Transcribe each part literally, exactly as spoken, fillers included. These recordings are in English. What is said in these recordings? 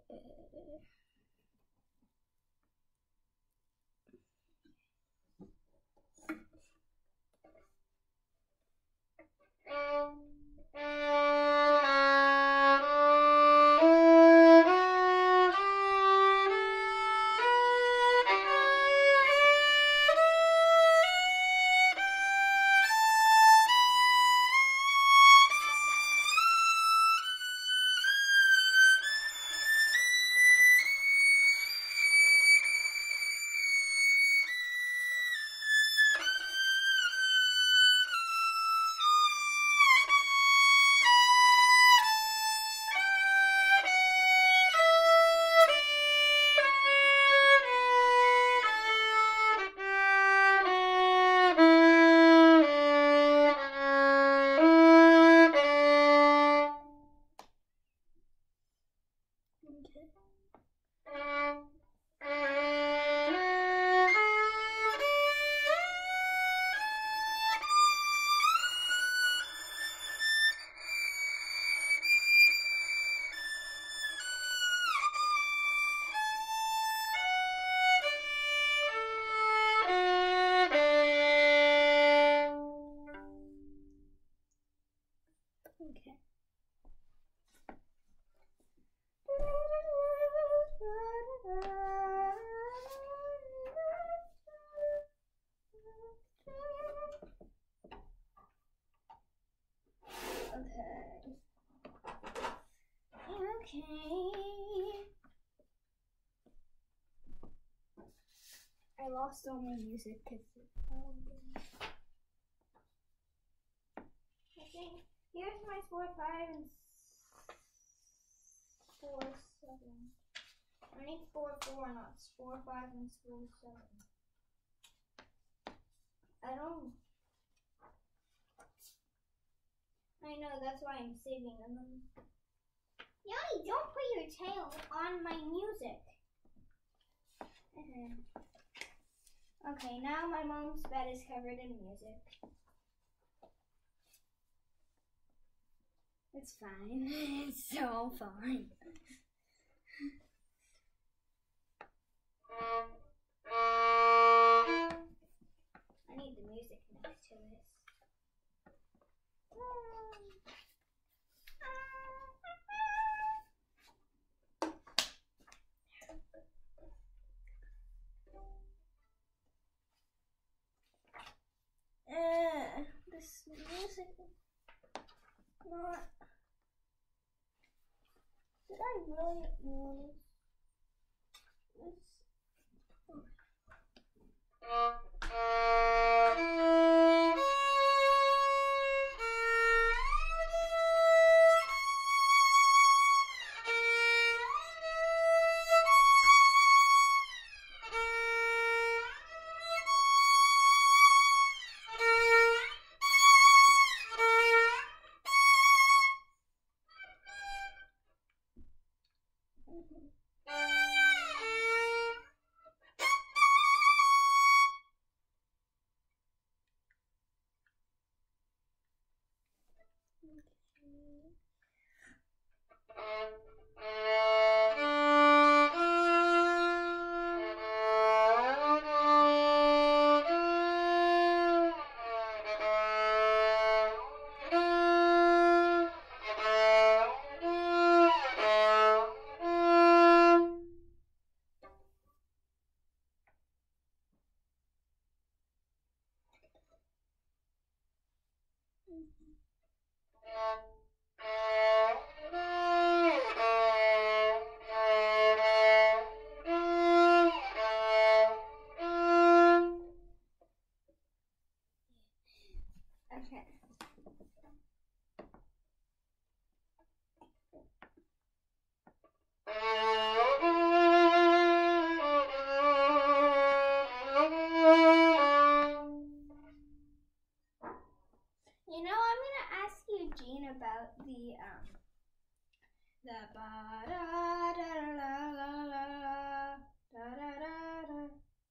I lost all my music because oh, I think here's my four, five, and four, seven. I need four, four, not four, five, and four, seven. I don't. I know, that's why I'm saving them. Yoni, don't put your tail on my music. Okay, now my mom's bed is covered in music. It's fine. It's so fine. I need the music next to this. Uh, this music not. Did I really want this? Okay. You know, I'm gonna ask you, Jean, about the um the ba da da la la la la da da da da.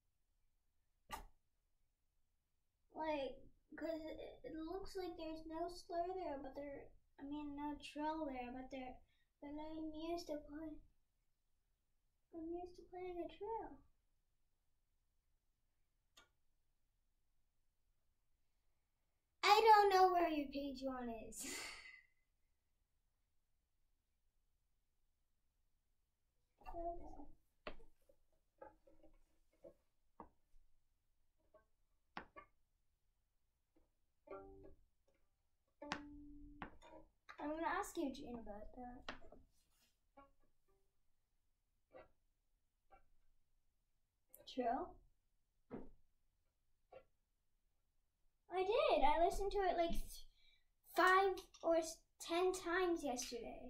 Like, cause it, it looks like there's no slur there, but there, I mean, no trill there, but there, but I used to play. I'm used to playing a trail. I don't know where your page one is. I'm gonna ask you, Jane, about that. True. I did. I listened to it like five or ten times yesterday.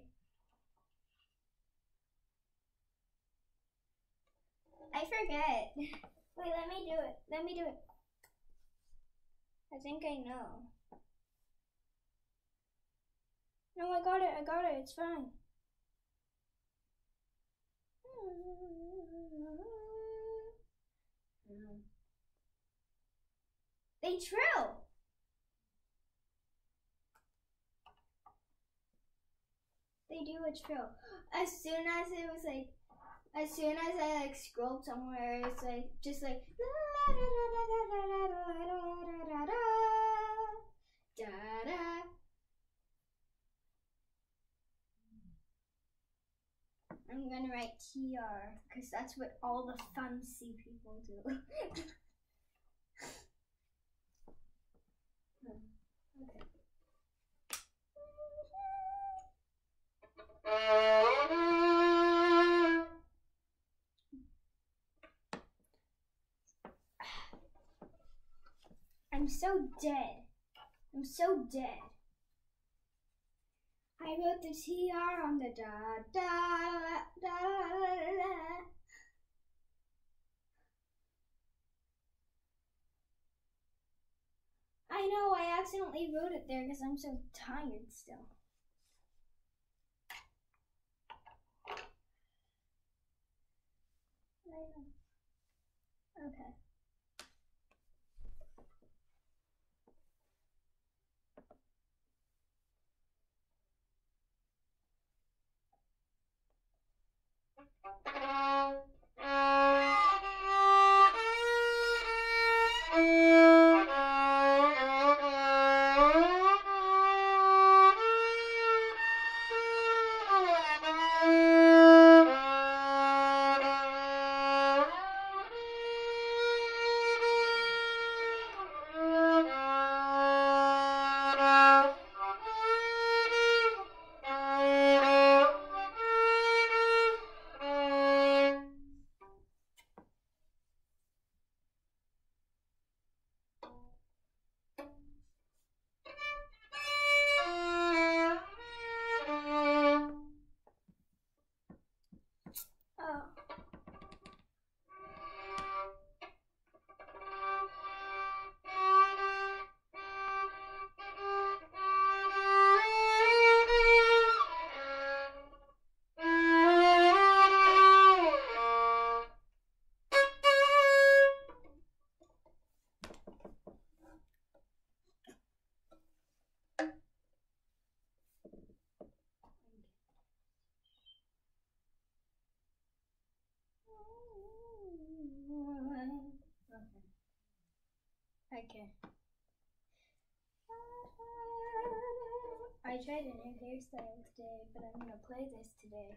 I forget. Wait, let me do it. Let me do it. I think I know. No, I got it. I got it. It's fine. They trill. They do a trill. As soon as it was like, as soon as I like scrolled somewhere, it's like just like I'm gonna write T R because that's what all the fancy people do. Okay. I'm so dead. I'm so dead. I wrote the T R on the da da da da da. I know, I accidentally wrote it there because I'm so tired still. Okay. Okay. I tried a new hairstyle today, but I'm gonna play this today.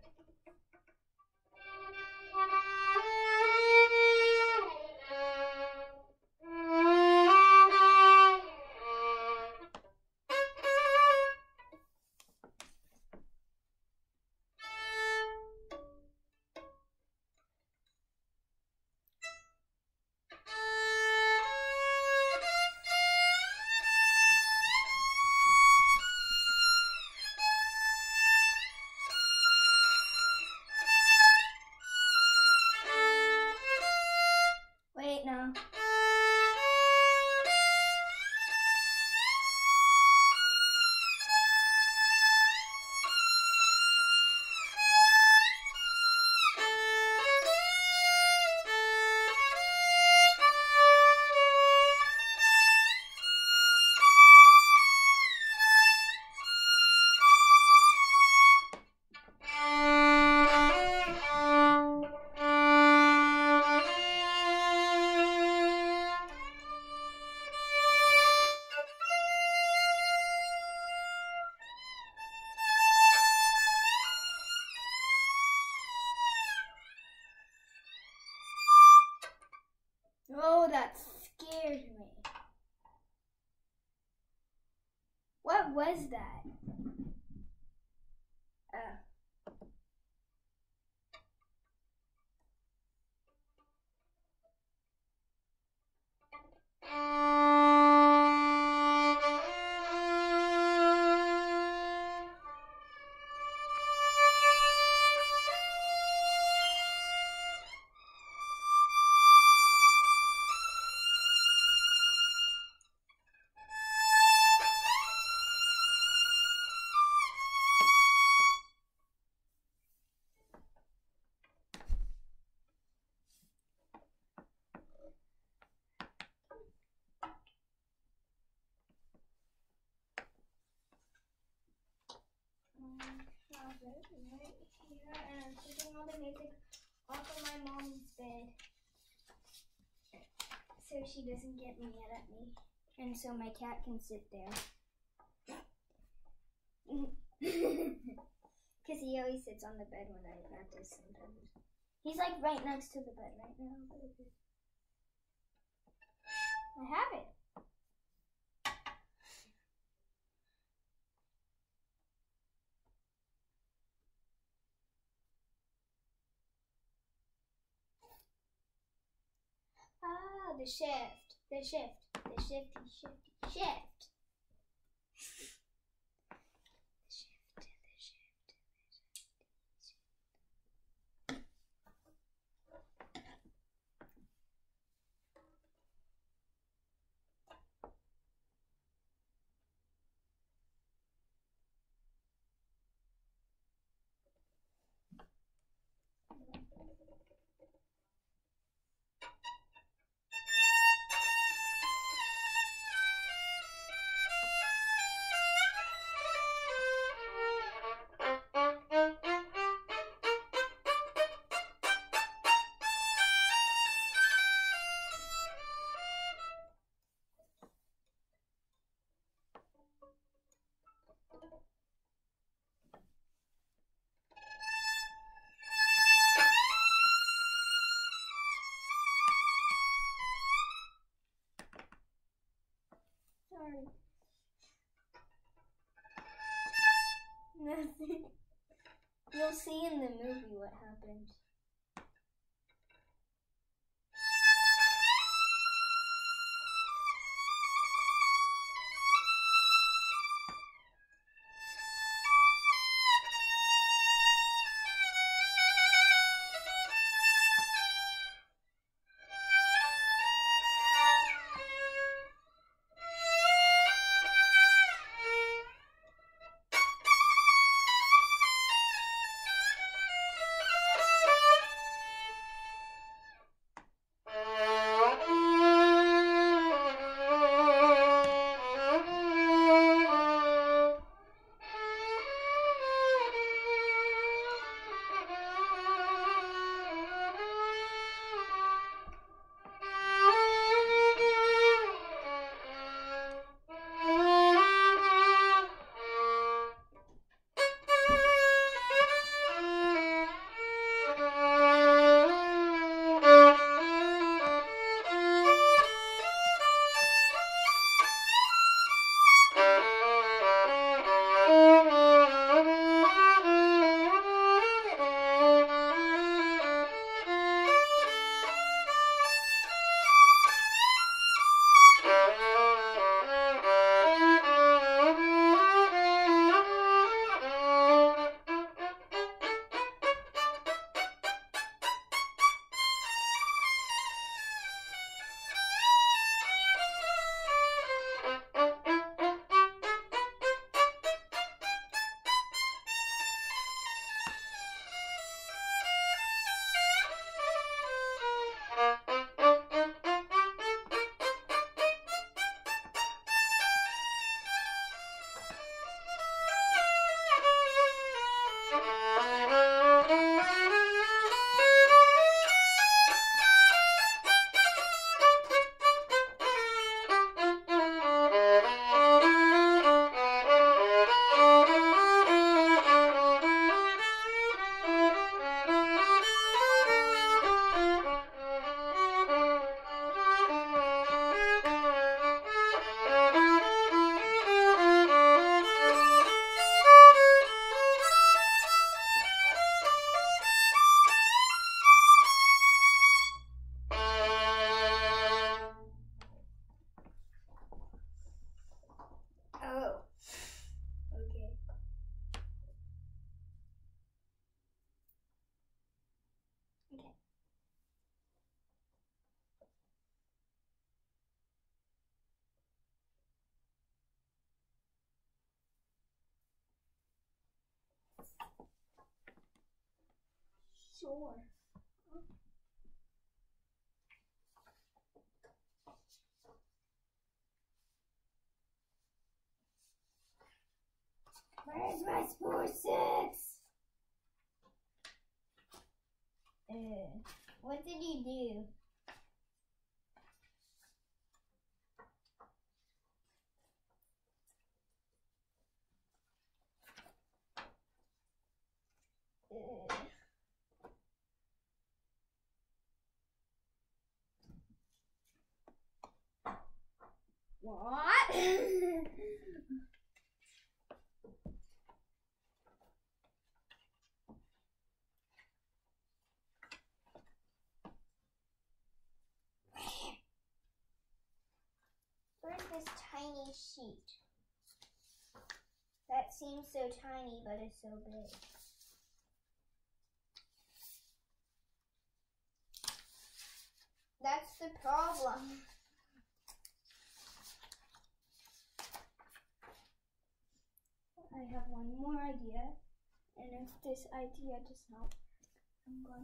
Wait, no. Oh, that scared me. What was that? Uh. Right here, and I'm taking all the music off of my mom's bed so she doesn't get mad at me, and so my cat can sit there. Because he always sits on the bed when I practice sometimes. He's like right next to the bed right now. I have it. Ah, the shift, the shift, the shifty, shifty, shift. The shift, the shift, the Sorry. Nothing. You'll see in the movie what happens. Sure. Where's my Spore six? Uh, what did you do? Uh. What? Where's this tiny sheet? That seems so tiny, but it's so big. That's the problem. I have one more idea, and if this idea does not, I'm going.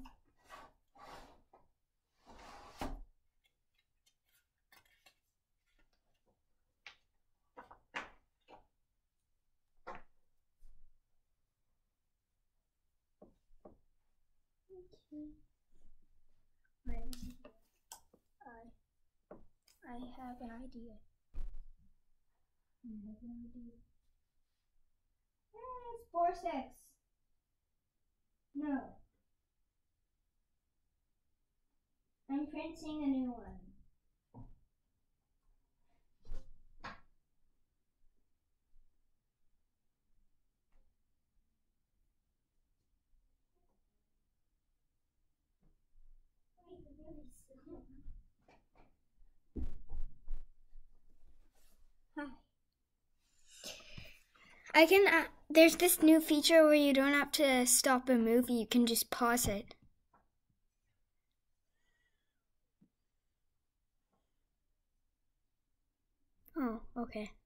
Okay. I, I have an idea. I have an idea. It's four six. No. I'm printing a new one. Hi. I can, uh, there's this new feature where you don't have to stop a movie, you can just pause it. Oh, okay.